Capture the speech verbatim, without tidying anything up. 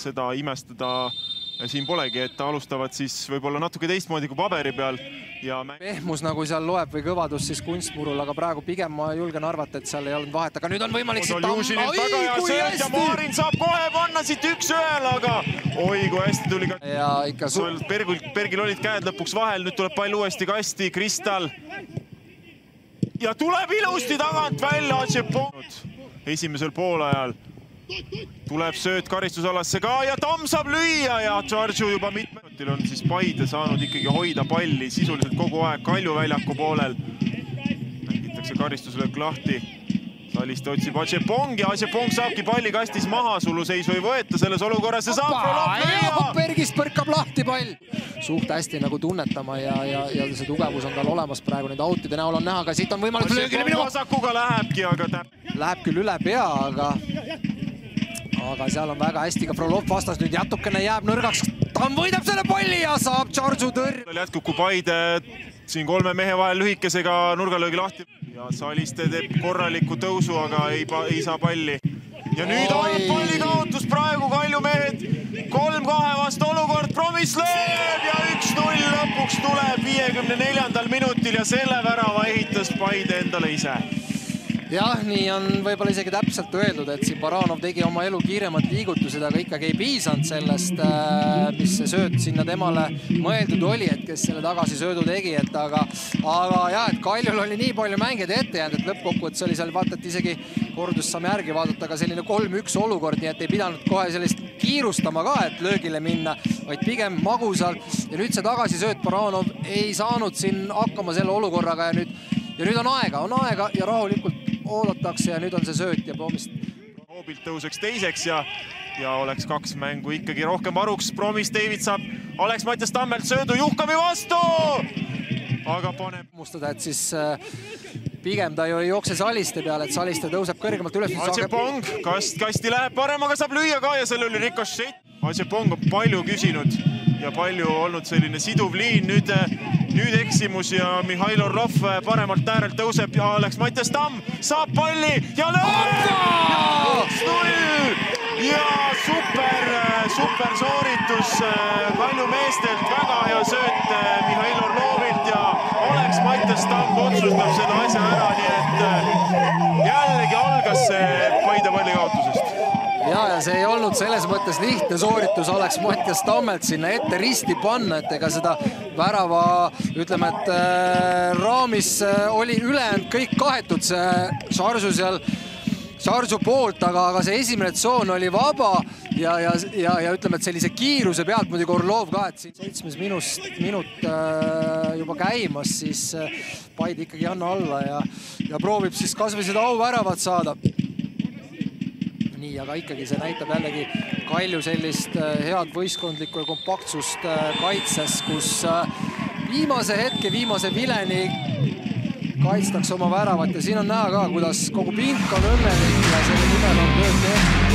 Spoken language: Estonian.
seda imestada siin polegi, et alustavad siis võib-olla natuke teistmoodi kui paberi peal. Ja pehmus nagu seal loeb või kõvadus siis kunstmurul, aga praegu pigem ma julgen arvata, et seal ei olnud vahet, aga nüüd on võimalik siit Odoljuzinilt väga hea sööt ja Maarin saab kohe panna siit üks ühel, aga oi, kui hästi tuli ka. Ja ikka su... Bergil, Bergil olid käed lõpuks vahel, nüüd tuleb pall uuesti kasti, Kristal. Ja tuleb ilusti tagant välja Atsepong. Esimesel poolajal tuleb sööt karistusalasse ka ja Tamm saab lüüa ja Tšardžu juba mitme minutil on siis Paide saanud ikkagi hoida palli sisuliselt kogu aeg Kalju väljaku poolel. Mängitakse karistuslöök lahti. Saliste otsib Atsepong ja Atsepong saabki palli kastis maha, suluseis või võeta selles olukorras ja saab Frolov lüüa. Bergist põrkab lahti pall. Suht hästi nagu tunnetama ja, ja, ja see tugevus on tal olemas praegu nüüd autide näol on näha, aga siit on võimalik löögile minema. Vasakuga lähebki, aga täp... Läheb küll üle pea, aga... aga seal on väga hästi ka Frolov vastas nüüd jätukene jääb nõrgaks. Tamm võidab selle palli ja saab Tšardžu tõrj. Jätkub, kui Paide siin kolme mehe vahel lühikesega nurgalöögi lahti. Ja Saliste teeb korraliku tõusu, aga ei, ei saa palli. Ja nüüd on palli kaotus praegu Kalju mehed. Kolm kahe vastu olukord, Promis lööb ja üks null lõpuks tuleb viiekümne neljandal minutil ja selle värava ehitas Paide endale ise. Jah, nii on võib-olla isegi täpselt öeldud, et siin Baranov tegi oma elu kiiremad liigutused, aga ikkagi ei piisanud sellest, mis see sööt sinna temale mõeldud oli, et kes selle tagasi söödu tegi, et aga, aga jah, et Kaljul oli nii palju mängijad ette jäänud, et lõppkokkuvõttes oli seal vaata, et isegi kordust saame järgi vaadata, aga selline kolm üks olukord, nii et ei pidanud kohe sellist kiirustama ka, et löögile minna, vaid pigem magusal ja nüüd see tagasi sööt Baranov ei saanud siin hakkama selle olukorraga ja nüüd, ja nüüd on aega, on aega ja rahulikult oodatakse ja nüüd on see sööt ja Promist. Hoobilt tõuseks teiseks ja, ja oleks kaks mängu ikkagi rohkem varuks. Promis David saab Alex Mattias Tammelt söödu Juhkami vastu! Aga paneb... Mustada, et siis äh, pigem ta ju ei jookse Saliste peale, et Saliste tõuseb kõrgemalt üles. Atsepong, kast, kasti läheb parem, aga saab lüüa ka ja selle oli rikošett. Atsepong on palju küsinud ja palju olnud selline siduv liin. Nüüd, nüüd eksimus ja Mihhail Orlov paremalt äärelt tõuseb ja Alex Mattias Tamm saab palli ja lööb! üks null! Ja super, super sooritus Kalju meestelt, väga hea sööt Mihhail Orlovilt ja Alex Mattias Tamm otsustab selle asja ära, nii et jällegi algas see Paide palli kaotusest. Ja, ja see ei olnud selles mõttes lihtne sooritus Alex Mattias Tammelt sinna ette risti panna, et ega seda värava, ütleme, et äh, raamis äh, oli ülejäänud kõik kahetud see Tšardžu seal, Tšardžu poolt, aga, aga see esimene tsoon oli vaba ja, ja, ja, ja ütleme, et sellise kiiruse pealt muidugi Orlov ka, et siin seitsmes minust, minut äh, juba käimas, siis äh, Paide ikkagi anna alla ja, ja proovib siis kas või seda auväravat saada. Nii, aga ikkagi see näitab jällegi Kalju sellist head võistkondlikku ja kompaktsust kaitses, kus viimase hetke, viimase vileni kaitstakse oma väravat ja siin on näha ka, kuidas kogu pink on õnnelik ja selle nimel on tööd tehtud.